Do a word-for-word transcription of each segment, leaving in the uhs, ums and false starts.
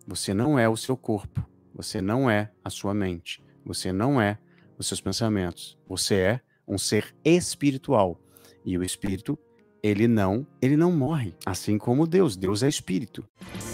Você não é o seu corpo. Você não é a sua mente. Você não é os seus pensamentos. Você é um ser espiritual. E o espírito, ele não, ele não morre. Assim como Deus. Deus é espírito.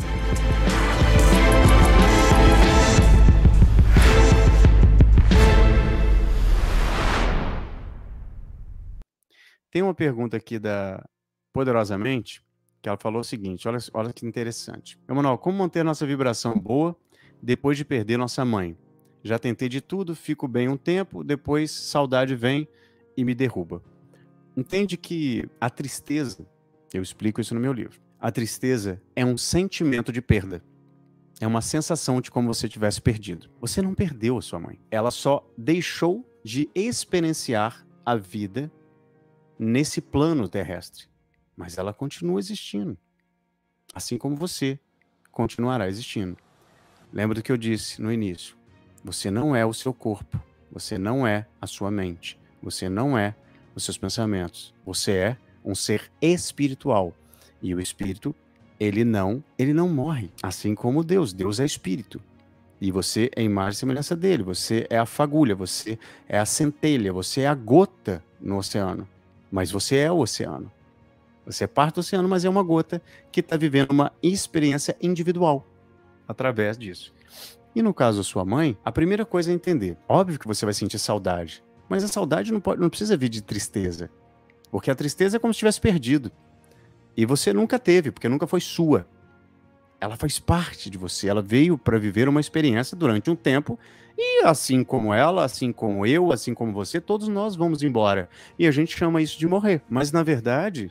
Tem uma pergunta aqui da Poderosamente, que ela falou o seguinte, olha, olha que interessante. Emanuel, como manter nossa vibração boa depois de perder nossa mãe? Já tentei de tudo, fico bem um tempo, depois saudade vem e me derruba. Entende que a tristeza, eu explico isso no meu livro, a tristeza é um sentimento de perda. É uma sensação de como você tivesse perdido. Você não perdeu a sua mãe. Ela só deixou de experienciar a vida nesse plano terrestre. Mas ela continua existindo. Assim como você continuará existindo. Lembra do que eu disse no início. Você não é o seu corpo. Você não é a sua mente. Você não é os seus pensamentos. Você é um ser espiritual. E o espírito, ele não, ele não morre. Assim como Deus. Deus é espírito. E você é a imagem e semelhança dele. Você é a fagulha. Você é a centelha. Você é a gota no oceano. Mas você é o oceano. Você é parte do oceano, mas é uma gota que está vivendo uma experiência individual através disso. E no caso da sua mãe, a primeira coisa é entender. Óbvio que você vai sentir saudade, mas a saudade não, pode, não precisa vir de tristeza. Porque a tristeza é como se tivesse perdido. E você nunca teve, porque nunca foi sua. Ela faz parte de você. Ela veio para viver uma experiência durante um tempo. E assim como ela, assim como eu, assim como você, todos nós vamos embora. E a gente chama isso de morrer. Mas na verdade...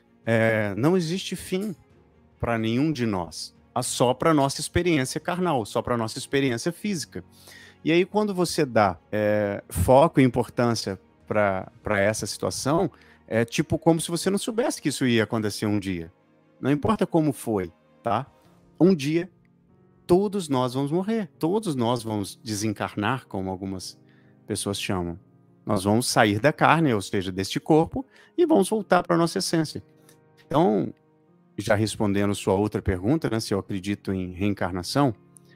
É, não existe fim para nenhum de nós, só para nossa experiência carnal, só para nossa experiência física. E aí, quando você dá é, foco e importância para essa situação, é tipo como se você não soubesse que isso ia acontecer um dia. Não importa como foi, tá? Um dia, todos nós vamos morrer, todos nós vamos desencarnar, como algumas pessoas chamam. Nós vamos sair da carne, ou seja, deste corpo, e vamos voltar para a nossa essência. Então, já respondendo sua outra pergunta, né, se eu acredito em reencarnação,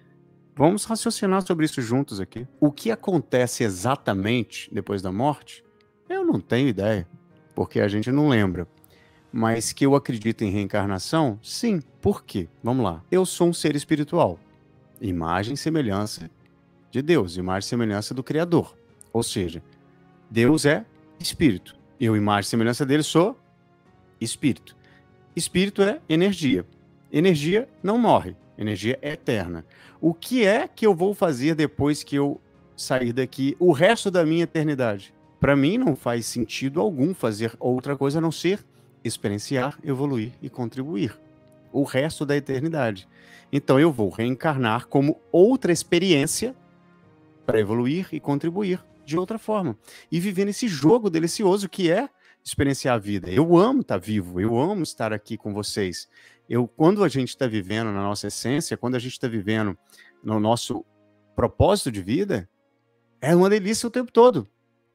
vamos raciocinar sobre isso juntos aqui. O que acontece exatamente depois da morte, eu não tenho ideia, porque a gente não lembra. Mas que eu acredito em reencarnação, sim. Por quê? Vamos lá. Eu sou um ser espiritual. Imagem e semelhança de Deus, imagem e semelhança do Criador. Ou seja, Deus é espírito. Eu, imagem e semelhança dele, sou espírito. Espírito é energia. Energia não morre. Energia é eterna. O que é que eu vou fazer depois que eu sair daqui o resto da minha eternidade? Para mim não faz sentido algum fazer outra coisa a não ser experienciar, evoluir e contribuir. O resto da eternidade. Então eu vou reencarnar como outra experiência para evoluir e contribuir de outra forma. E viver nesse jogo delicioso que é experienciar a vida. Eu amo estar vivo, eu amo estar aqui com vocês. Eu, quando a gente está vivendo na nossa essência, quando a gente está vivendo no nosso propósito de vida, é uma delícia o tempo todo.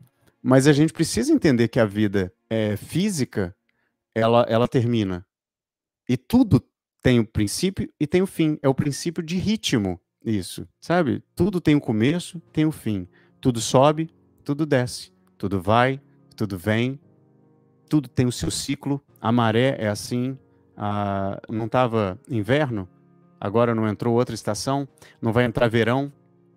Mas a gente precisa entender que a vida é física, ela, ela termina. E tudo tem o princípio e tem o fim. É o princípio de ritmo, isso, sabe? Tudo tem o começo, tem o fim. Tudo sobe, tudo desce. Tudo vai, tudo vem. Tudo tem o seu ciclo, a maré é assim, a... não estava inverno, agora não entrou outra estação, não vai entrar verão,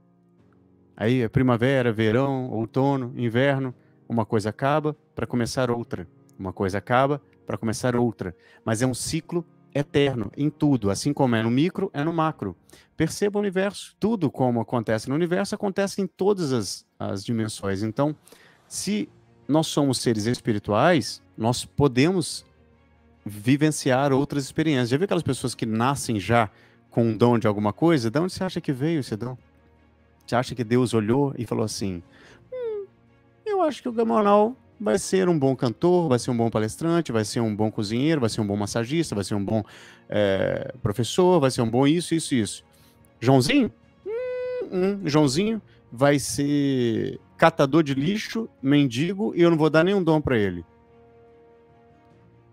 aí é primavera, verão, outono, inverno, uma coisa acaba para começar outra, uma coisa acaba para começar outra, mas é um ciclo eterno em tudo, assim como é no micro, é no macro. Perceba o universo, tudo como acontece no universo, acontece em todas as, as dimensões, então, se nós somos seres espirituais, nós podemos vivenciar outras experiências. Já viu aquelas pessoas que nascem já com um dom de alguma coisa? De onde você acha que veio esse dom? Você acha que Deus olhou e falou assim, hum, eu acho que o Gamonal vai ser um bom cantor, vai ser um bom palestrante, vai ser um bom cozinheiro, vai ser um bom massagista, vai ser um bom é, professor, vai ser um bom isso, isso, isso. Joãozinho? Hum, hum, Joãozinho vai ser catador de lixo, mendigo, e eu não vou dar nenhum dom para ele.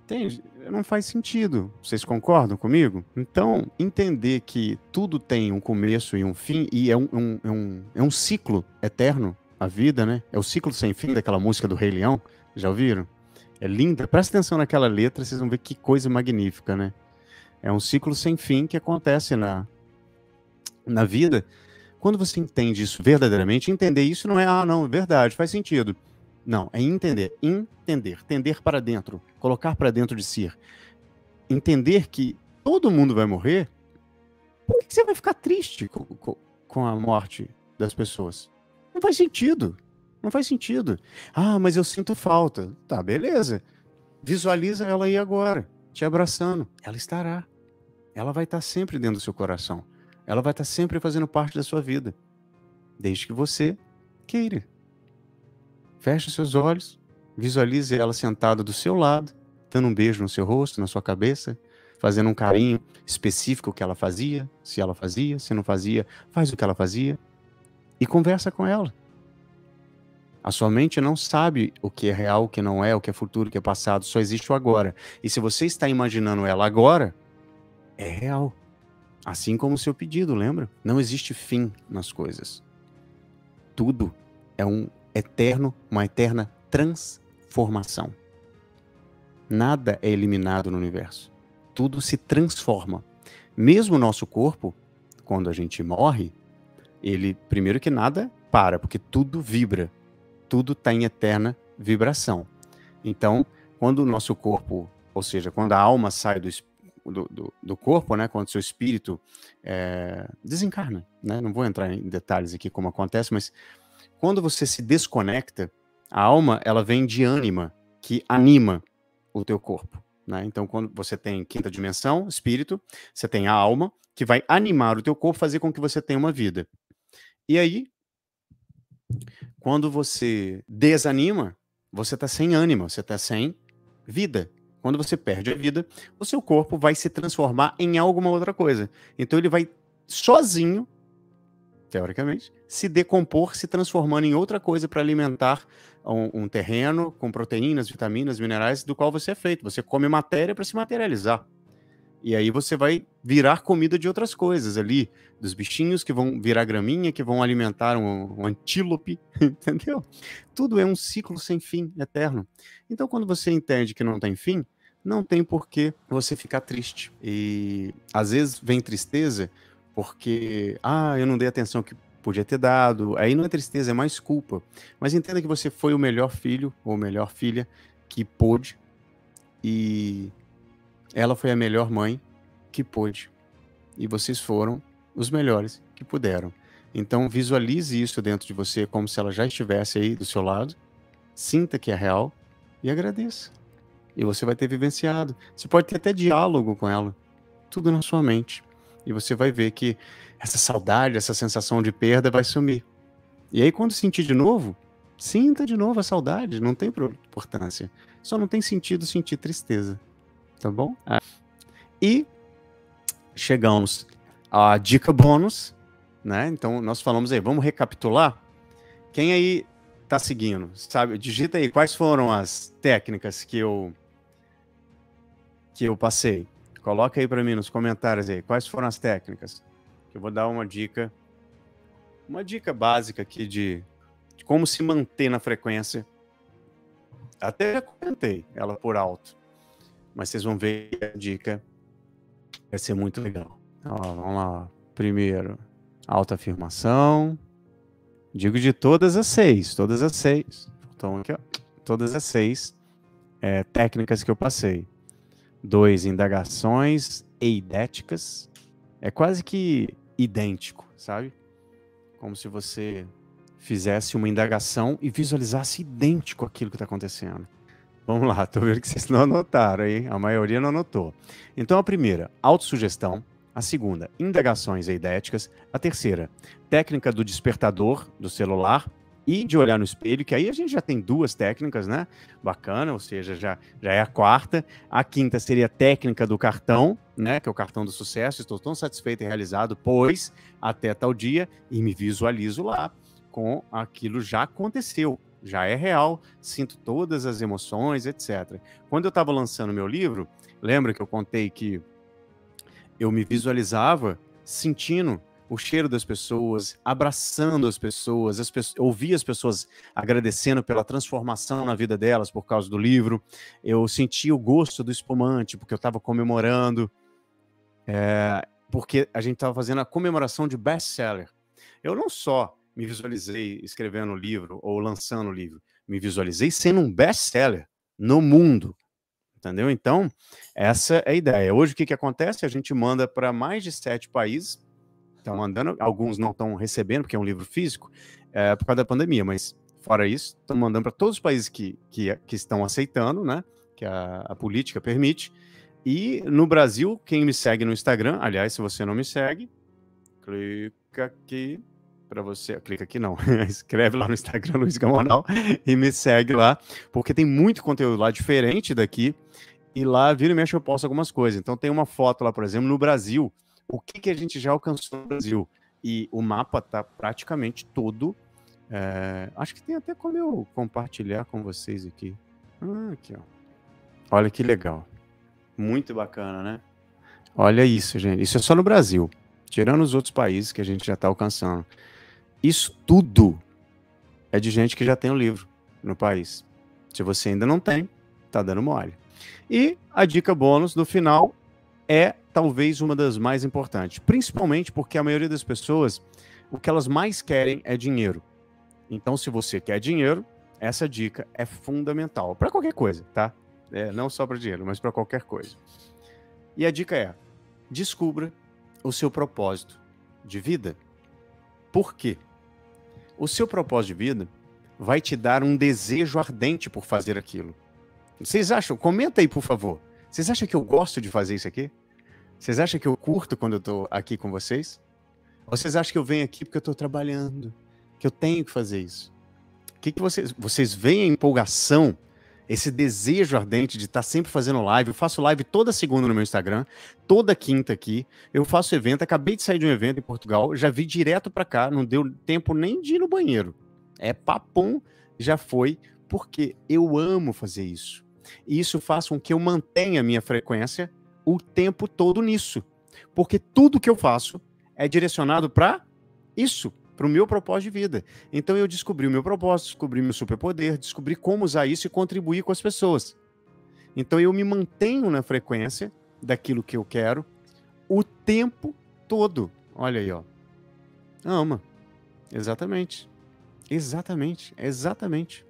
Entende? Não faz sentido. Vocês concordam comigo? Então, entender que tudo tem um começo e um fim, e é um, um- é um, é um ciclo eterno, a vida, né? É o ciclo sem fim daquela música do Rei Leão. Já ouviram? É linda. Presta atenção naquela letra, vocês vão ver que coisa magnífica, né? É um ciclo sem fim que acontece na, na vida. Quando você entende isso verdadeiramente, entender isso não é, ah, não, é verdade, faz sentido. Não, é entender, entender, tender para dentro, colocar para dentro de si. Entender que todo mundo vai morrer, por que que você vai ficar triste com, com, com a morte das pessoas? Não faz sentido. Não faz sentido. Ah, mas eu sinto falta. Tá, beleza. Visualiza ela aí agora, te abraçando. Ela estará. Ela vai estar sempre dentro do seu coração. Ela vai estar sempre fazendo parte da sua vida. Desde que você queira. Feche seus olhos, visualize ela sentada do seu lado, dando um beijo no seu rosto, na sua cabeça, fazendo um carinho específico que ela fazia, se ela fazia, se não fazia, faz o que ela fazia e conversa com ela. A sua mente não sabe o que é real, o que não é, o que é futuro, o que é passado, só existe o agora. E se você está imaginando ela agora, é real. Assim como o seu pedido, lembra? Não existe fim nas coisas. Tudo é um eterno, uma eterna transformação. Nada é eliminado no universo. Tudo se transforma. Mesmo o nosso corpo, quando a gente morre, ele, primeiro que nada, para, porque tudo vibra. Tudo está em eterna vibração. Então, quando o nosso corpo, ou seja, quando a alma sai do, do, do, do corpo, né, quando o seu espírito é, desencarna, né, não vou entrar em detalhes aqui como acontece, mas quando você se desconecta, a alma, ela vem de ânima, que anima o teu corpo, né? Então, quando você tem quinta dimensão, espírito, você tem a alma, que vai animar o teu corpo, fazer com que você tenha uma vida. E aí, quando você desanima, você está sem ânima, você está sem vida. Quando você perde a vida, o seu corpo vai se transformar em alguma outra coisa. Então, ele vai sozinho, teoricamente, se decompor, se transformando em outra coisa para alimentar um, um terreno com proteínas, vitaminas, minerais, do qual você é feito. Você come matéria para se materializar. E aí você vai virar comida de outras coisas ali, dos bichinhos que vão virar graminha, que vão alimentar um, um antílope, entendeu? Tudo é um ciclo sem fim, eterno. Então, quando você entende que não tem fim, não tem por que você ficar triste. E às vezes vem tristeza porque, ah, eu não dei atenção que podia ter dado. Aí não é tristeza, é mais culpa. Mas entenda que você foi o melhor filho ou melhor filha que pôde, e ela foi a melhor mãe que pôde. E vocês foram os melhores que puderam. Então visualize isso dentro de você como se ela já estivesse aí do seu lado. Sinta que é real e agradeça. E você vai ter vivenciado. Você pode ter até diálogo com ela. Tudo na sua mente. E você vai ver que essa saudade, essa sensação de perda vai sumir. E aí, quando sentir de novo, sinta de novo a saudade. Não tem importância. Só não tem sentido sentir tristeza. Tá bom? Ah. E chegamos à dica bônus, né? Então, nós falamos aí, vamos recapitular? Quem aí tá seguindo? Sabe? Digita aí quais foram as técnicas que eu, que eu passei. Coloca aí para mim nos comentários aí, quais foram as técnicas. Eu vou dar uma dica, uma dica básica aqui de, de como se manter na frequência. Até já comentei ela por alto, mas vocês vão ver que a dica vai ser muito legal. Ó, vamos lá. Primeiro, autoafirmação. Digo de todas as seis, todas as seis. Então aqui, ó, todas as seis é, técnicas que eu passei. Dois, indagações eidéticas. É quase que idêntico, sabe? Como se você fizesse uma indagação e visualizasse idêntico aquilo que está acontecendo. Vamos lá, tô vendo que vocês não anotaram, hein? A maioria não anotou. Então a primeira, autossugestão. A segunda, indagações eidéticas. A terceira, técnica do despertador do celular e de olhar no espelho, que aí a gente já tem duas técnicas, né? Bacana, ou seja, já, já é a quarta. A quinta seria a técnica do cartão, né? Que é o cartão do sucesso. Estou tão satisfeito e realizado, pois até tal dia, e me visualizo lá com aquilo já aconteceu. já é real, sinto todas as emoções, etcétera. Quando eu estava lançando meu livro, lembra que eu contei que eu me visualizava sentindo o cheiro das pessoas, abraçando as pessoas, as pessoas, ouvir as pessoas agradecendo pela transformação na vida delas por causa do livro. Eu sentia o gosto do espumante, porque eu estava comemorando, é, porque a gente estava fazendo a comemoração de best-seller. Eu não só me visualizei escrevendo o livro ou lançando o livro, me visualizei sendo um best-seller no mundo. Entendeu? Então, essa é a ideia. Hoje, o que, que acontece? A gente manda para mais de sete países. Estão mandando, alguns não estão recebendo, porque é um livro físico, é, por causa da pandemia, mas fora isso, estão mandando para todos os países que, que, que estão aceitando, né? Que a, a política permite. E no Brasil, quem me segue no Instagram, aliás, se você não me segue, clica aqui para você, clica aqui não, escreve lá no Instagram, Luiz Gamonal, e me segue lá, porque tem muito conteúdo lá diferente daqui, e lá, vira e mexe, eu posto algumas coisas. Então tem uma foto lá, por exemplo, no Brasil, o que, que a gente já alcançou no Brasil, e o mapa tá praticamente todo, é, acho que tem até como eu compartilhar com vocês aqui. Ah, aqui, ó. Olha que legal. Muito bacana, né? Olha isso, gente. Isso é só no Brasil, tirando os outros países que a gente já está alcançando. Isso tudo é de gente que já tem o livro no país. Se você ainda não tem, tá dando mole. E a dica bônus do final é talvez uma das mais importantes, principalmente porque a maioria das pessoas, o que elas mais querem é dinheiro. Então, se você quer dinheiro, essa dica é fundamental para qualquer coisa, tá? É, não só para dinheiro, mas para qualquer coisa. E a dica é: descubra o seu propósito de vida. Por quê? O seu propósito de vida vai te dar um desejo ardente por fazer aquilo. Vocês acham? Comenta aí, por favor. Vocês acham que eu gosto de fazer isso aqui? Vocês acham que eu curto quando eu tô aqui com vocês? Ou vocês acham que eu venho aqui porque eu tô trabalhando? Que eu tenho que fazer isso? O que que vocês... Vocês veem a empolgação, esse desejo ardente de estar sempre fazendo live? Eu faço live toda segunda no meu Instagram, toda quinta aqui. Eu faço evento, acabei de sair de um evento em Portugal, já vi direto para cá, não deu tempo nem de ir no banheiro. É papum, já foi, porque eu amo fazer isso. E isso faz com que eu mantenha a minha frequência o tempo todo nisso. Porque tudo que eu faço é direcionado para isso, para o meu propósito de vida. Então eu descobri o meu propósito, descobri meu superpoder, descobri como usar isso e contribuir com as pessoas. Então eu me mantenho na frequência daquilo que eu quero o tempo todo. Olha aí, ó. Ama. Exatamente. Exatamente. Exatamente.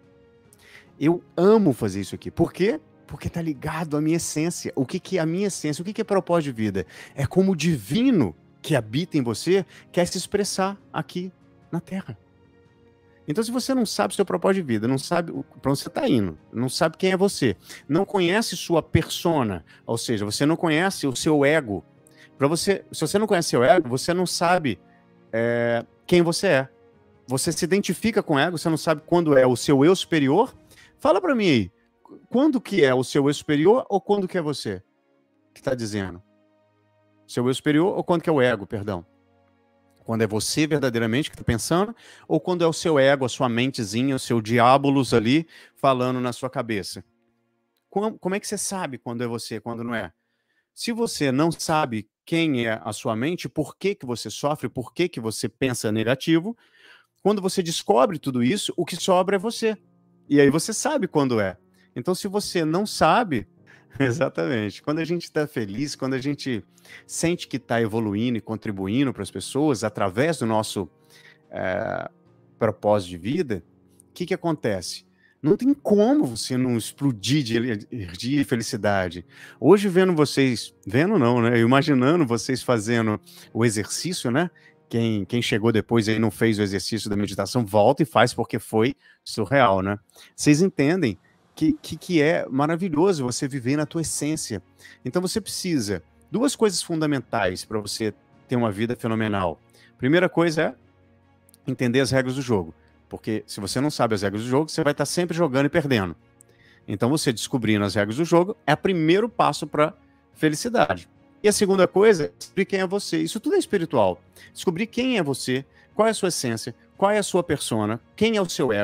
Eu amo fazer isso aqui. Por quê? Porque tá ligado à minha essência. O que, que é a minha essência? O que, que é propósito de vida? É como o divino que habita em você quer se expressar aqui na Terra. Então, se você não sabe seu propósito de vida, não sabe para onde você está indo, não sabe quem é você, não conhece sua persona, ou seja, você não conhece o seu ego. Para você, se você não conhece seu ego, você não sabe é, quem você é. Você se identifica com o ego, você não sabe quando é o seu eu superior. Fala para mim aí, quando que é o seu eu superior ou quando que é você que está dizendo? Seu eu superior ou quando que é o ego, perdão? Quando é você verdadeiramente que está pensando, ou quando é o seu ego, a sua mentezinha, o seu diabolos ali falando na sua cabeça? Como, como é que você sabe quando é você, quando não é? Se você não sabe quem é a sua mente, por que que você sofre, por que que você pensa negativo, quando você descobre tudo isso, o que sobra é você. E aí você sabe quando é. Então, se você não sabe... Exatamente. Quando a gente está feliz, quando a gente sente que está evoluindo e contribuindo para as pessoas através do nosso é, propósito de vida, o que que acontece? Não tem como você não explodir de energia e felicidade. Hoje, vendo vocês, vendo não, né? Imaginando vocês fazendo o exercício, né? Quem, quem chegou depois e não fez o exercício da meditação, volta e faz porque foi surreal, né? Vocês entendem Que, que, que é maravilhoso você viver na tua essência. Então você precisa, duas coisas fundamentais para você ter uma vida fenomenal. Primeira coisa é entender as regras do jogo, porque se você não sabe as regras do jogo, você vai estar sempre jogando e perdendo. Então você descobrindo as regras do jogo é o primeiro passo para felicidade. E a segunda coisa é descobrir quem é você. Isso tudo é espiritual. Descobrir quem é você, qual é a sua essência, qual é a sua persona, quem é o seu ego,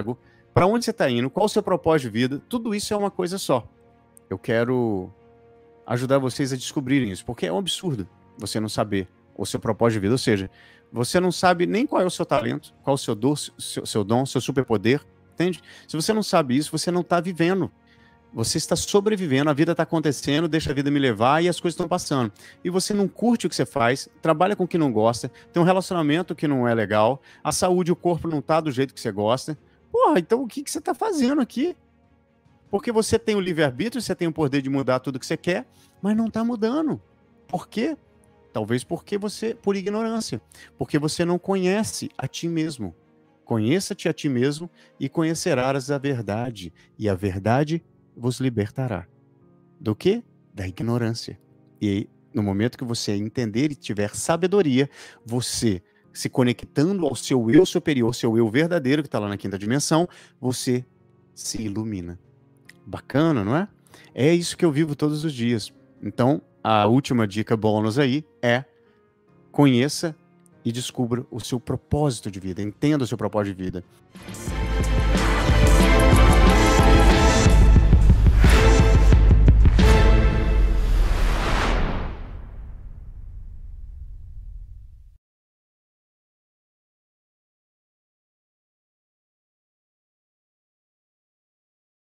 para onde você está indo, qual o seu propósito de vida, tudo isso é uma coisa só. Eu quero ajudar vocês a descobrirem isso, porque é um absurdo você não saber o seu propósito de vida, ou seja, você não sabe nem qual é o seu talento, qual é o seu dom, seu, seu dom, seu superpoder, entende? Se você não sabe isso, você não está vivendo. Você está sobrevivendo, a vida está acontecendo, deixa a vida me levar e as coisas estão passando. E você não curte o que você faz, trabalha com o que não gosta, tem um relacionamento que não é legal, a saúde, o corpo não está do jeito que você gosta. Porra, então o que, que você está fazendo aqui? Porque você tem o livre-arbítrio, você tem o poder de mudar tudo que você quer, mas não está mudando. Por quê? Talvez porque você, por ignorância, porque você não conhece a ti mesmo. Conheça-te a ti mesmo e conhecerás a verdade, e a verdade vos libertará. Do quê? Da ignorância. E aí, no momento que você entender e tiver sabedoria, você, se conectando ao seu eu superior, seu eu verdadeiro, que está lá na quinta dimensão, você se ilumina. Bacana, não é? É isso que eu vivo todos os dias. Então, a última dica bônus aí é: conheça e descubra o seu propósito de vida, entenda o seu propósito de vida.